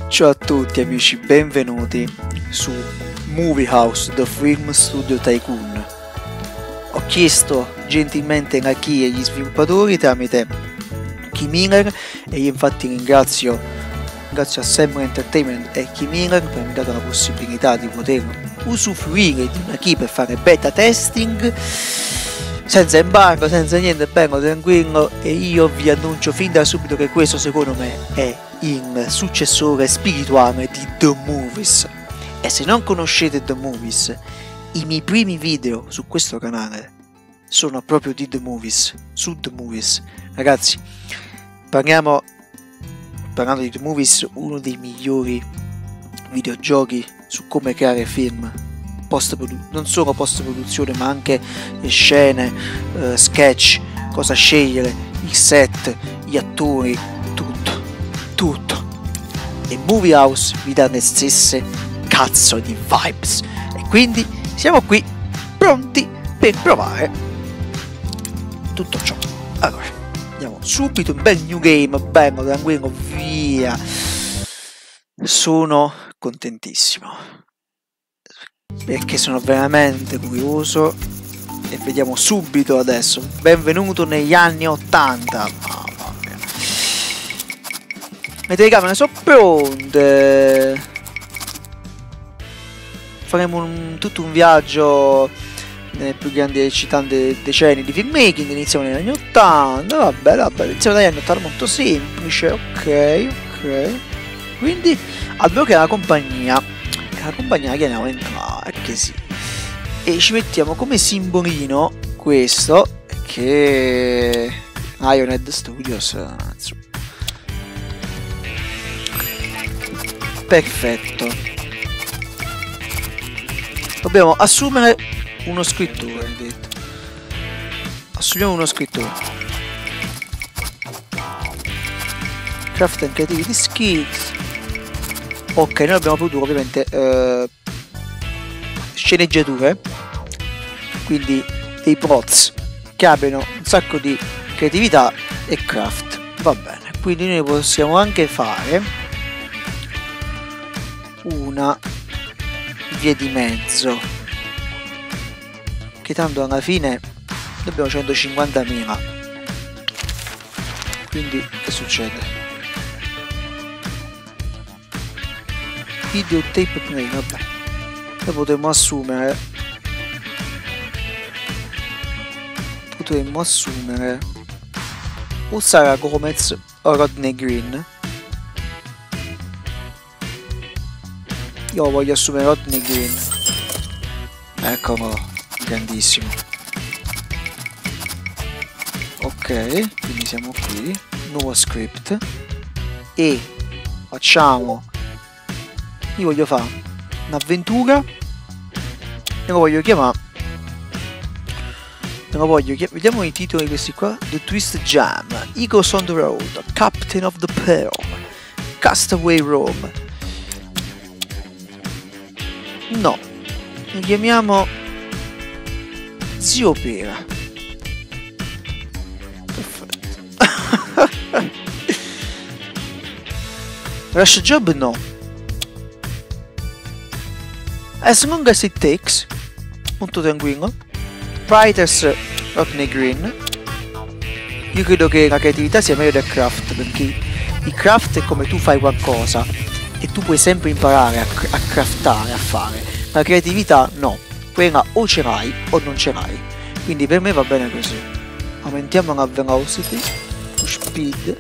Ciao a tutti amici, benvenuti su Movie House, The Film Studio Tycoon. Ho chiesto gentilmente a chi e gli sviluppatori tramite Key Miller e io infatti ringrazio a Summer Entertainment e Key Miller per avermi dato la possibilità di poter usufruire di una key per fare beta testing senza embargo, senza niente, bello, tranquillo, e io vi annuncio fin da subito che questo secondo me è il successore spirituale di The Movies. E se non conoscete The Movies, i miei primi video su questo canale sono proprio di The Movies, su The Movies. Ragazzi, parlando di The Movies, uno dei migliori videogiochi su come creare film, non solo post produzione ma anche le scene, sketch, cosa scegliere, il set, gli attori, tutto. E Movie House vi dà le stesse cazzo di vibes e quindi siamo qui pronti per provare tutto ciò. Allora andiamo subito, un bel new game, bello, tranquillo, via. Sono contentissimo perché sono veramente curioso e vediamo subito adesso. Benvenuto negli anni 80. Mamma mia. Le telecamere sono pronte. Faremo tutto un viaggio nelle più grandi e eccitanti decenni di filmmaking. Iniziamo negli anni 80. Vabbè, iniziamo dagli anni 80, molto semplice. Ok. Quindi almeno che è una compagnia chiamiamo che sì, e ci mettiamo come simbolino questo che Lionhead Studios. Perfetto, dobbiamo assumere uno scrittore, detto. Assumiamo uno scrittore. Craft and Creativity Skills. Ok, noi abbiamo produrre ovviamente sceneggiature, quindi dei props che abbiano un sacco di creatività e craft. Va bene, quindi noi possiamo anche fare una via di mezzo, che tanto alla fine abbiamo 150.000. Quindi che succede? Videotape play, vabbè, noi potremmo assumere o Sara Gomez o Rodney Green. Io voglio assumere Rodney Green, eccolo, grandissimo. Ok, quindi siamo qui, nuovo script, e facciamo, io voglio fare un'avventura e lo voglio chiamare, vediamo i titoli questi qua: The Twist Jam, Eagles on the Road, Captain of the Pearl, Castaway Rome. No, lo chiamiamo Zio Pera. Perfetto. Rush Job no. As Long As It Takes, molto tranquillo. Writers Rodney Green. Io credo che la creatività sia meglio del craft, perché il craft è come tu fai qualcosa e tu puoi sempre imparare a craftare, a fare. La creatività no, quella o ce l'hai o non ce l'hai, quindi per me va bene così. Aumentiamo la velocity, push speed.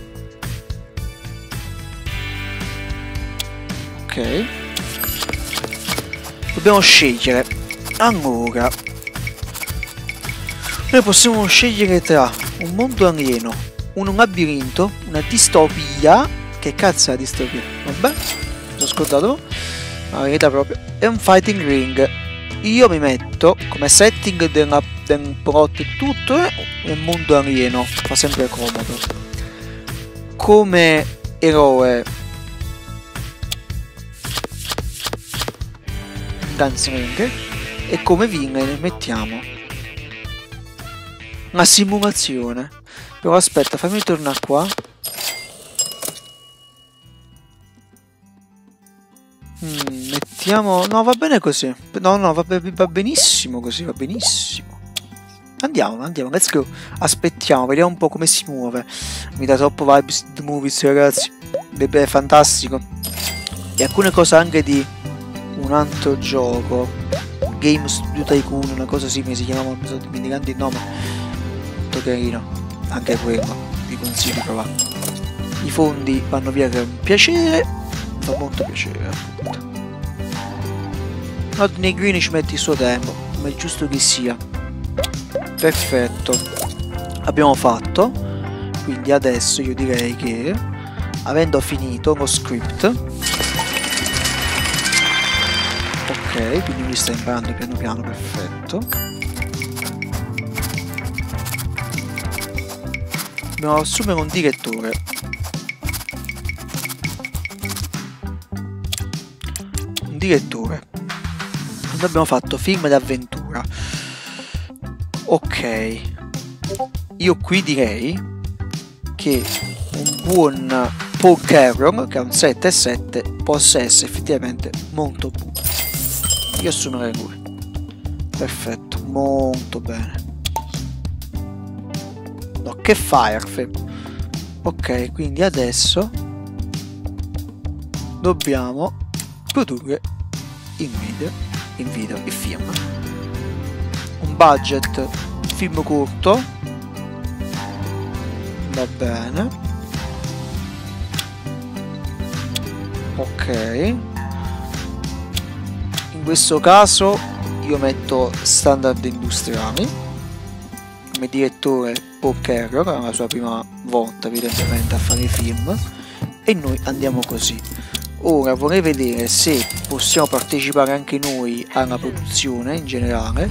Ok, dobbiamo scegliere. Allora, noi possiamo scegliere tra un mondo alieno, un labirinto, una distopia. Che cazzo è la distopia? Vabbè, l'ho scordato, la verità proprio. E un fighting ring. Io mi metto come setting del plot e tutto nel mondo alieno, fa sempre comodo. Come eroe Gunslinger, e come villain mettiamo la simulazione. Però aspetta, fammi tornare qua. Aspettiamo. No, va bene così. No, no, va benissimo così, va benissimo. Andiamo, let's go. Aspettiamo, vediamo un po' come si muove. Mi dà troppo vibes di The Movies, ragazzi. Beh, è fantastico. E alcune cose anche di un altro gioco, Game Studio Tycoon, una cosa simile si chiamava, mi sto dimenticando il nome. Molto carino, anche quello, vi consiglio di provare. I fondi vanno via, che è un piacere, fa molto piacere appunto. Rodney Green ci mette il suo tempo, ma è giusto che sia. Perfetto, abbiamo fatto, quindi adesso io direi che, avendo finito lo script, ok, quindi lui sta imparando piano piano, perfetto. Dobbiamo assumere un direttore. Un direttore. Quindi abbiamo fatto film d'avventura. Ok. Io qui direi che un buon Paul Carroll, che ha un 7,7, possa essere effettivamente molto buono. Io assumerei lui. Perfetto, molto bene. No, che Fireframe. Ok, quindi adesso dobbiamo produrre in video il film. Un budget film corto. Va bene. Ok. In questo caso io metto standard industriali. Come direttore Paul Carroll, è la sua prima volta evidentemente a fare film, e noi andiamo così. Ora vorrei vedere se possiamo partecipare anche noi alla produzione in generale.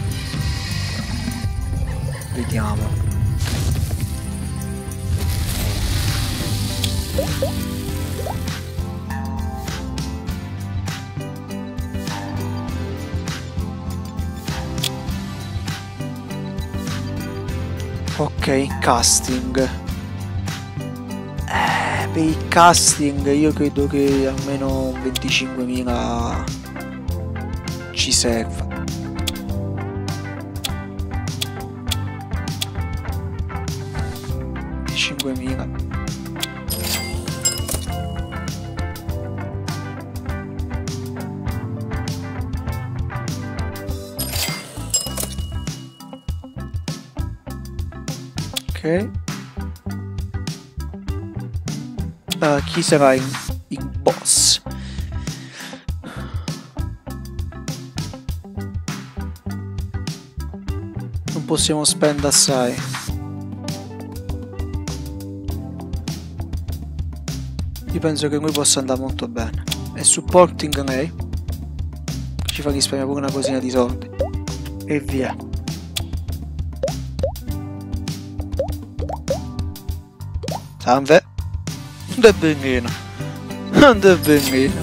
Vediamo. Ok, casting. Per il casting io credo che almeno 25.000 ci serva. Ok. Chi sarà il boss? Non possiamo spendere assai. Io penso che lui possa andare molto bene. E supporting lei, che ci fa risparmiare pure una cosina di soldi. E via. Salve. Non è bellino. Non è bellino.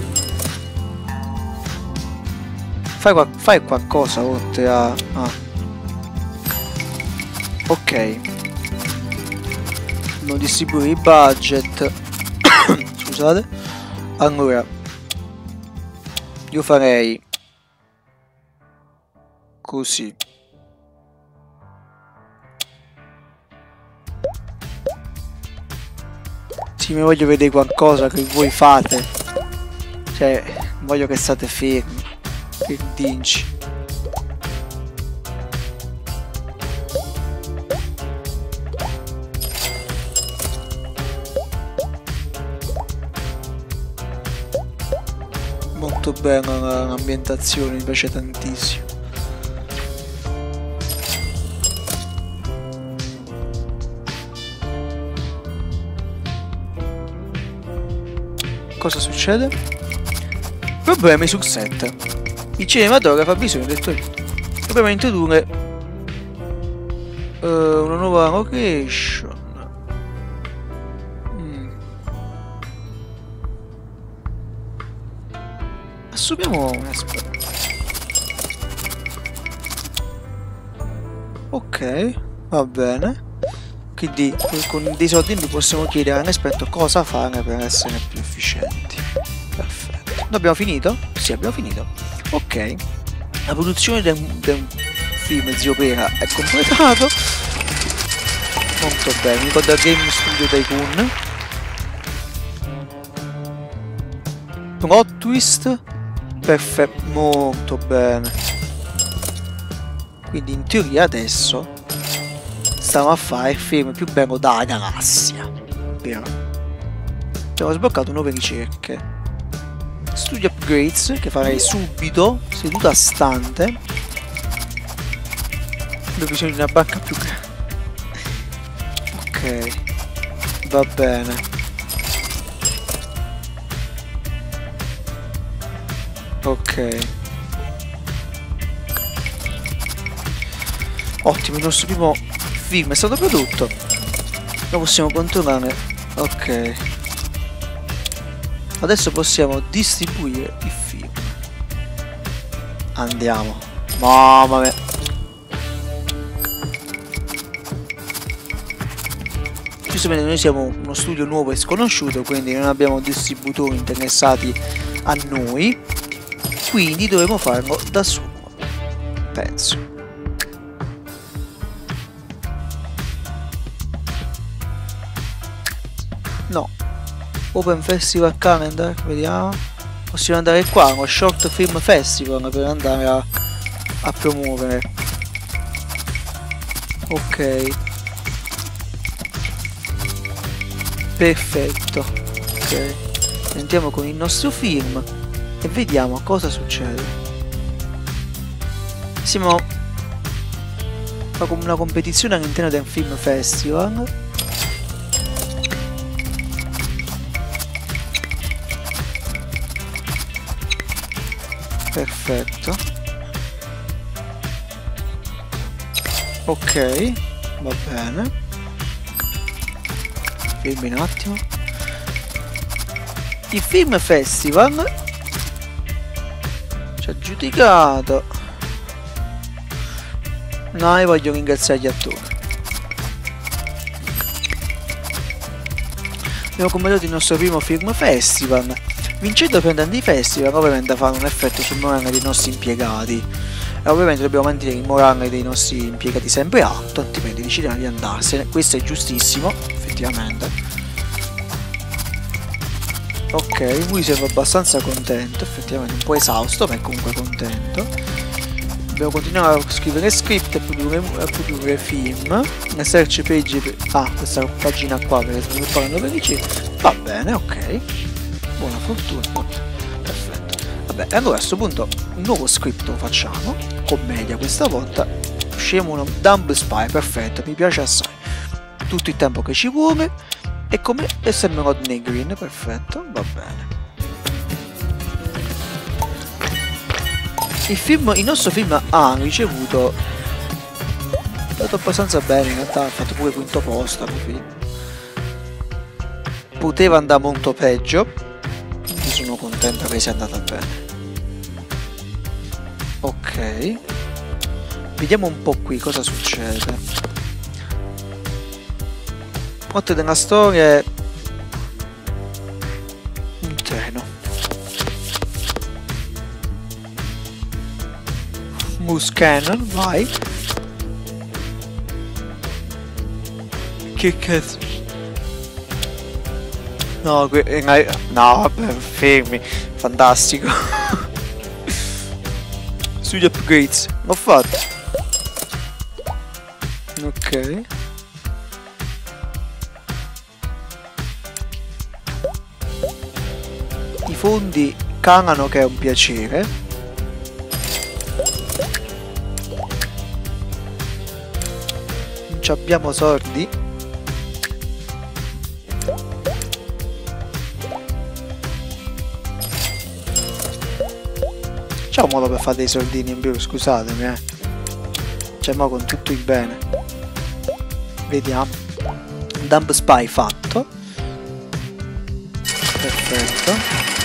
Fai qualcosa oltre a... Ah. Ok. Non distribuire i budget. Scusate. Allora. Io farei... così. Sì, mi voglio vedere qualcosa che voi fate. Cioè, voglio che state fermi. Che dinci. Molto bella l'ambientazione, mi piace tantissimo. Cosa succede? Problemi sul set. Il cinematografo ha bisogno del tuo aiuto. Dobbiamo introdurre una nuova location. Assumiamo un esperto. Ok, va bene. Quindi con dei soldi noi possiamo chiedere a un esperto cosa fare per essere più efficienti. Perfetto. Abbiamo finito? Sì, abbiamo finito. Ok. La produzione del film Zio Pera è completato. Molto bene. Mi ricordo Game Studio Tycoon. Plot twist. Perfetto. Molto bene. Quindi in teoria adesso stiamo a fare il film più bello della galassia. Vero? Abbiamo sbloccato nuove ricerche. Studio upgrades che farei subito, seduta stante. Abbiamo bisogno di una banca più grande. Ok, va bene. Ok. Ottimo, il nostro primo film è stato prodotto. Lo possiamo controllare. Ok. Adesso possiamo distribuire il film. Andiamo. Mamma mia. Giustamente noi siamo uno studio nuovo e sconosciuto, quindi non abbiamo distributori interessati a noi. Quindi dovremo farlo da solo. Penso. No. Open Festival Calendar, vediamo. Possiamo andare qua, uno Short Film Festival per andare a promuovere. Ok. Perfetto. Ok. Entriamo con il nostro film e vediamo cosa succede. Siamo a una competizione all'interno del Film Festival. Perfetto. Ok, va bene. Fermi un attimo. Il Film Festival ci ha giudicato. No, io voglio ringraziare gli attori. Abbiamo completato il nostro primo Film Festival. Vincendo prendendo i festival ovviamente fanno un effetto sul morale dei nostri impiegati e ovviamente dobbiamo mantenere il morale dei nostri impiegati sempre alto, altrimenti decidono di andarsene. Questo è giustissimo, effettivamente. Ok, lui sembra abbastanza contento, effettivamente un po' esausto ma è comunque contento. Dobbiamo continuare a scrivere script e produrre film. Una search page questa pagina qua per sviluppare nuove ricerche. Va bene, ok. Buona fortuna. Perfetto. Vabbè, allora a questo punto un nuovo script lo facciamo. Commedia questa volta. Usciamo uno Dumb Spy, perfetto, mi piace assai. Tutto il tempo che ci vuole. E come sembra Rodney Green, perfetto, va bene. Il nostro film ha ricevuto. È andato abbastanza bene, in realtà ha fatto pure quinto posto. Poteva andare molto peggio. Sono contento che sia andata bene. Ok. Vediamo un po' qui cosa succede. Oltre della storia è un treno. Moose Cannon, vai. Che cazzo. No, vabbè, fermi. Fantastico. Sugli upgrades. L'ho fatto. Ok. I fondi calano, che è un piacere. Non ci abbiamo soldi. C'è un modo per fare dei soldini in più, scusatemi, Cioè, mo con tutto il bene. Vediamo. Dumb Spy fatto. Perfetto.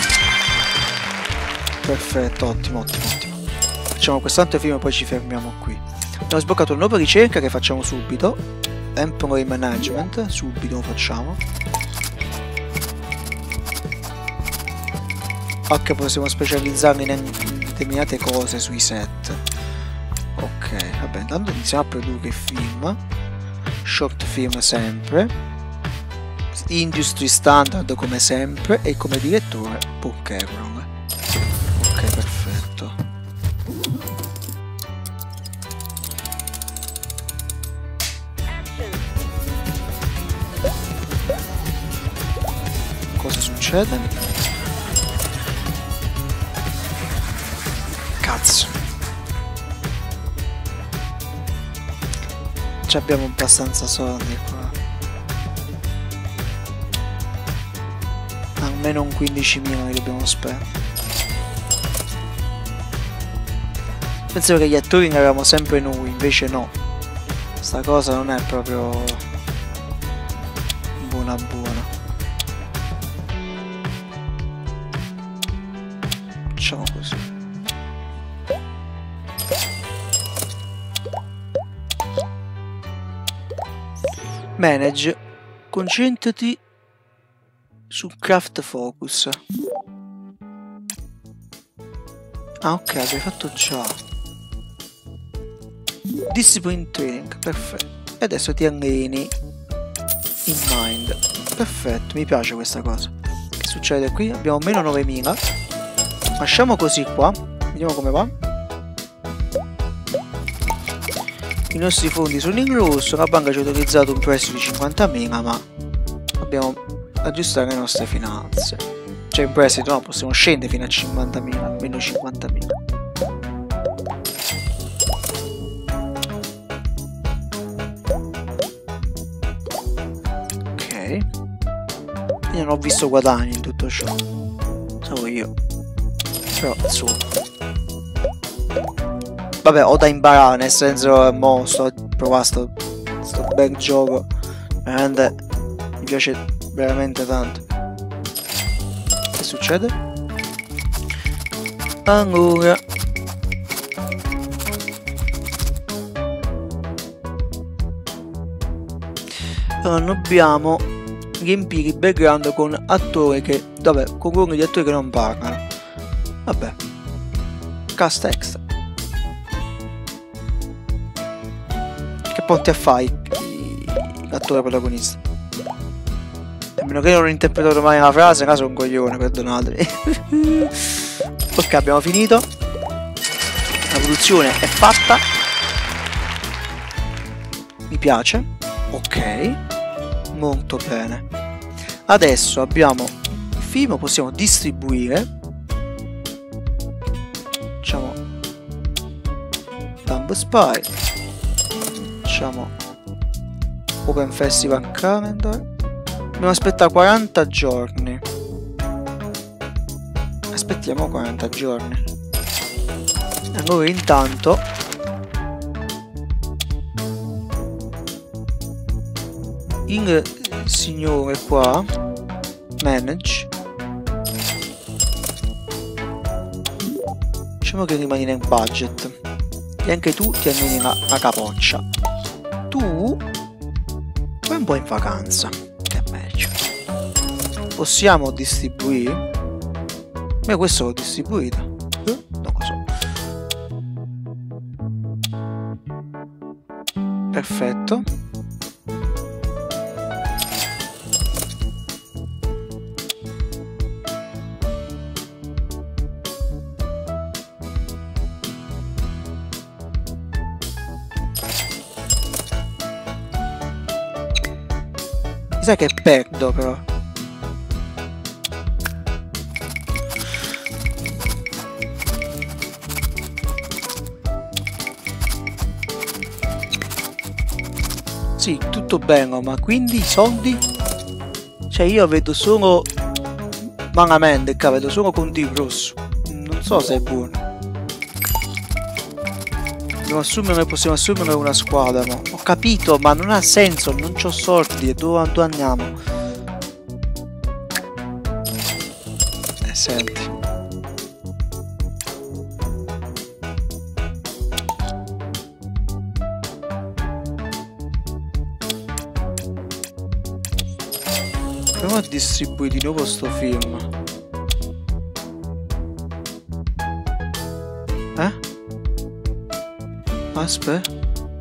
Perfetto, ottimo, ottimo, ottimo. Facciamo quest'altro film e poi ci fermiamo qui. Abbiamo sbloccato una nuova ricerca che facciamo subito. Employee Management, subito lo facciamo. Ok, possiamo specializzarli in determinate cose sui set. Ok, vabbè, intanto iniziamo a produrre film. Short film sempre. Industry standard come sempre. E come direttore Paul Carroll. Ok, perfetto. Cosa succede? Cazzo. Ci abbiamo abbastanza soldi qua. Almeno un 15.000 li dobbiamo spendere. Pensavo che gli attori ne avevamo sempre noi, invece no. Sta cosa non è proprio buona buona. Facciamo così. Manage. Concentrati su craft focus. Ah, ok, avevi fatto già. Discipline training, perfetto. E adesso ti alleni in mind. Perfetto, mi piace questa cosa. Che succede qui? Abbiamo meno 9.000. Lasciamo così qua. Vediamo come va. I nostri fondi sono in rosso. La banca ci ha autorizzato un prestito di 50.000, ma dobbiamo aggiustare le nostre finanze. Cioè in prestito no, possiamo scendere fino a 50.000, meno 50.000. Ok. Io non ho visto guadagni in tutto ciò. Solo io. Però insomma. Vabbè, ho da imparare, nel senso, mo sto a provare sto bel gioco. Veramente mi piace veramente tanto. Che succede? Allora, dobbiamo riempire il background con attori che, vabbè, con ruoli di attori che non parlano. Vabbè, cast extra. Che ponte a fare l'attore protagonista? A meno che non ho interpretato mai la frase, caso un coglione, perdonatemi. Ok, abbiamo finito. La produzione è fatta. Mi piace. Ok. Molto bene. Adesso abbiamo il film, possiamo distribuire. Facciamo Thumb Spy. Facciamo Open Festival Calendar. Dobbiamo aspettare 40 giorni. Aspettiamo 40 giorni. Allora intanto il signore qua manage. Diciamo che rimani nel budget. E anche tu ti alleni la capoccia. Tu vai un po' in vacanza. Possiamo distribuire? Ma questo l'ho distribuito? Non lo so. Perfetto. Mi sa che perdo però. Sì, tutto bene, ma quindi i soldi? Cioè io vedo solo malamente, vedo solo conti in rosso. Non so se è buono. Possiamo assumere una squadra, no? Ho capito, ma non ha senso, non c'ho soldi, e dove andiamo? Senti. Proviamo a distribuire di nuovo sto film. Aspetta.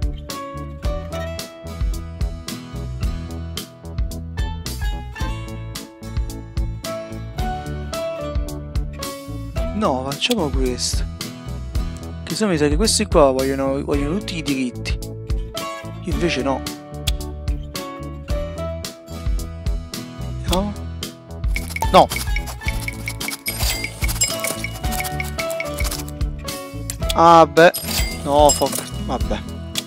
No, facciamo questo. Che se mi sa che questi qua vogliono tutti i diritti. Io invece no. No? No! Ah beh. No, fuck. Vabbè.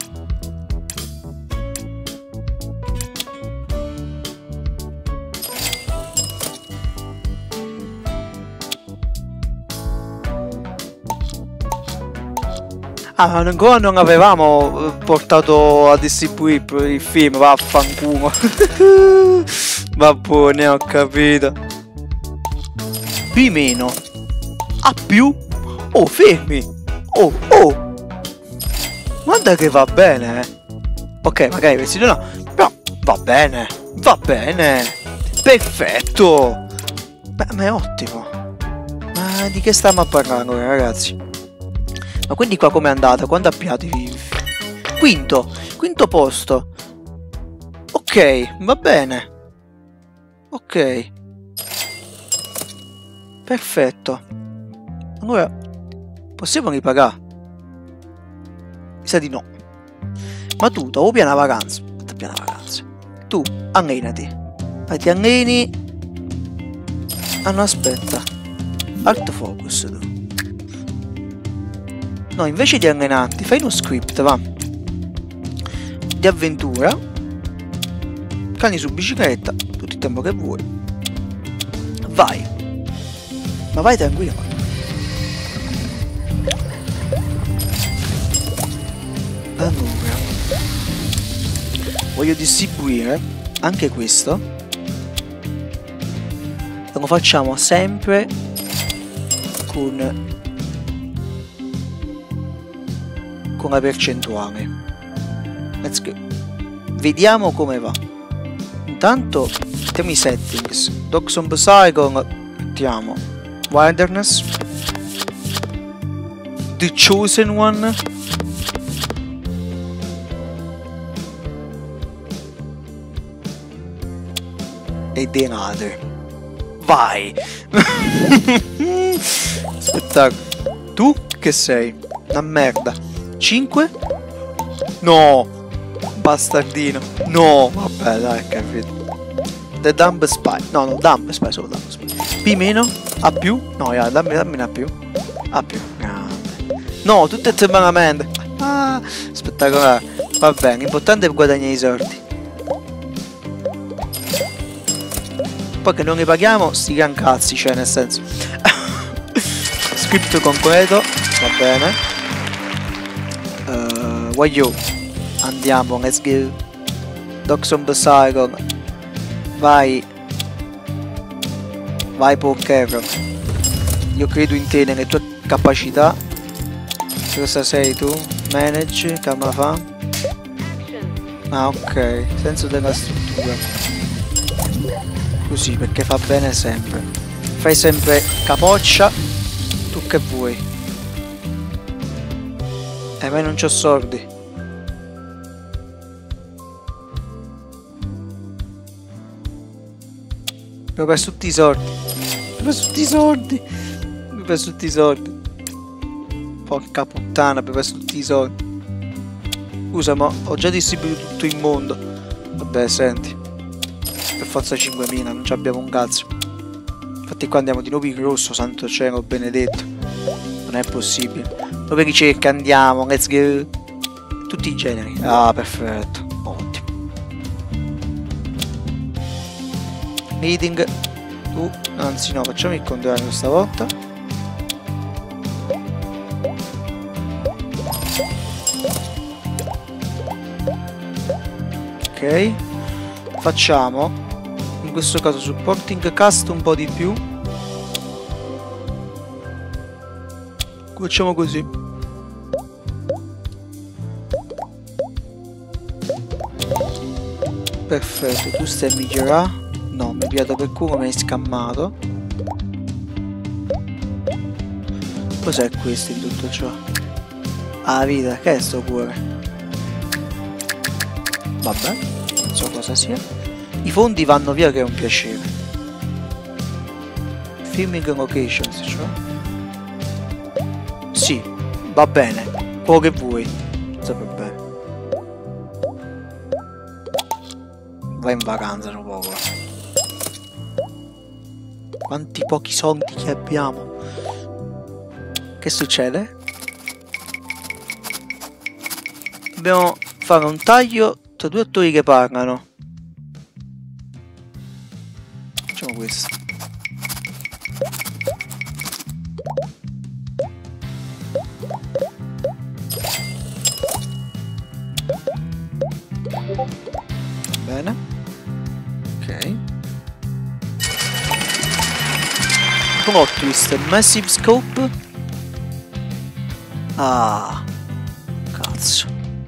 Ah, ancora non avevamo portato a distribuire il film, vaffanculo. Va buone, ho capito. B meno. A più. Oh, fermi. Oh, oh. Guarda che va bene, Ok, magari vestito no. Però va bene. Va bene. Perfetto. Ma è ottimo. Ma di che stiamo a parlare, ragazzi? Ma quindi qua com'è andata? Quando abbiate quinto posto. Ok, va bene. Ok. Perfetto. Allora, possiamo ripagare? Mi sa di no. Ma tu, dopo piena vacanza. Piena vacanza. Tu, allenati. Ti alleni. Ah no, aspetta. Alt focus tu. No, invece di allenarti, fai uno script, va. Di avventura. Cani su bicicletta, tutto il tempo che vuoi. Vai. Ma vai tranquillo. Allora. Voglio distribuire anche questo. Lo facciamo sempre con la percentuale. Let's go. Vediamo come va. Intanto mettiamo i settings. Dogs on Psycho, mettiamo Wilderness, The Chosen One, e The Another. Vai. Spettacolo. Tu che sei? Una merda. 5? No! Bastardino. No! Vabbè, dai, capito. The Dumb Spy. No, no, Dumb Spy, solo Dumb Spy. P meno? A più? No, yeah, dammi una più. A più. Grande. No, tutte temperamente. Ah, spettacolare. Va bene, l'importante è guadagnare i soldi. Poi che non li paghiamo, sti gran cazzi, cioè, nel senso. Script completo. Va bene. Voglio. Andiamo, let's go. Dogs on Psycho. Vai. Vai poker. Io credo in te, nelle tue capacità. Cosa sei tu? Manage, che me la fa? Ah, ok. Senso della struttura. Così, perché fa bene sempre. Fai sempre capoccia. Tu che vuoi? Ma non c'ho soldi. Mi ho perso tutti i soldi. Mi ho perso tutti i soldi. Mi ho perso tutti i soldi. Porca puttana, mi ho perso tutti i soldi. Scusa, ma ho già distribuito tutto il mondo. Vabbè, senti. Per forza 5.000, non ci abbiamo un cazzo. Infatti qua andiamo di nuovo in rosso, santo cielo benedetto. Non è possibile. Dove ricerca andiamo? Let's go. Tutti i generi. Ah, perfetto. Ottimo. Meeting. Tu. Anzi no, facciamo il contrario stavolta. Ok. Facciamo. In questo caso supporting cast un po' di più. Facciamo così. Perfetto, tu stai migliorando. No, mi piace per culo, mi hai scammato. Cos'è questo di tutto ciò? Ah, vita, che è sto cuore? Vabbè, non so cosa sia. I fondi vanno via, che è un piacere. Filming locations, cioè? Sì, va bene. Quello che vuoi. Sapete bene. Vai in vacanza un poco. Quanti pochi soldi che abbiamo. Che succede? Dobbiamo fare un taglio tra due attori che parlano. Facciamo questo. Bene. Ok. Plot twist, massive scope. Ah, cazzo.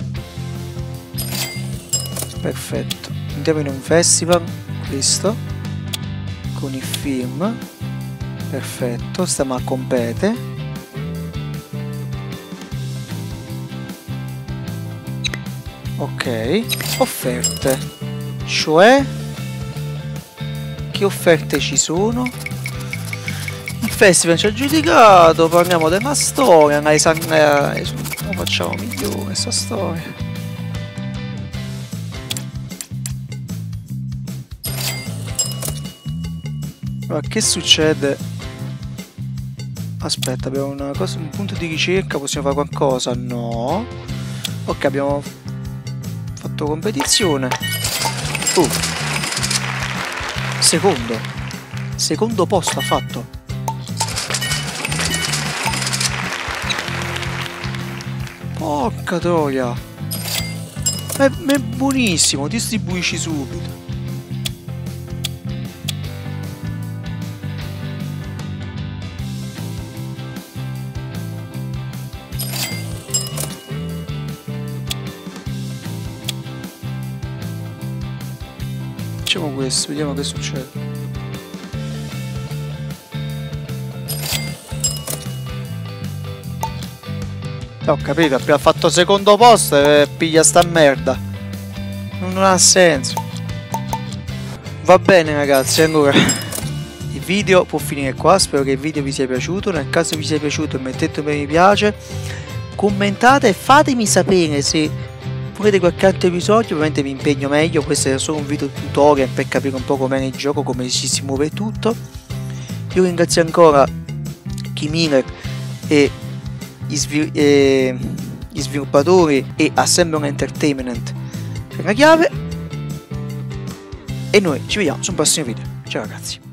Perfetto. Andiamo in un festival. Questo. Con i film. Perfetto. Stiamo a competere. Ok. Offerte. Cioè, che offerte ci sono? Il festival ci ha giudicato, parliamo della storia, la facciamo migliore questa storia. Allora, che succede? Aspetta, abbiamo una cosa, un punto di ricerca, possiamo fare qualcosa? No. Ok, abbiamo fatto competizione. Secondo posto ha fatto. Porca troia. È buonissimo, distribuisci subito. Facciamo questo, vediamo che succede. Ho capito, abbiamo fatto secondo posto e piglia sta merda. Non ha senso. Va bene ragazzi, allora il video può finire qua. Spero che il video vi sia piaciuto. Nel caso vi sia piaciuto mettete un mi piace, commentate e fatemi sapere se volete qualche altro episodio. Ovviamente vi impegno meglio. Questo è solo un video tutorial per capire un po' com'è il gioco, come ci si muove tutto. Io ringrazio ancora Kimiller e gli sviluppatori e Assembler Entertainment per la chiave, e noi ci vediamo sul prossimo video. Ciao ragazzi.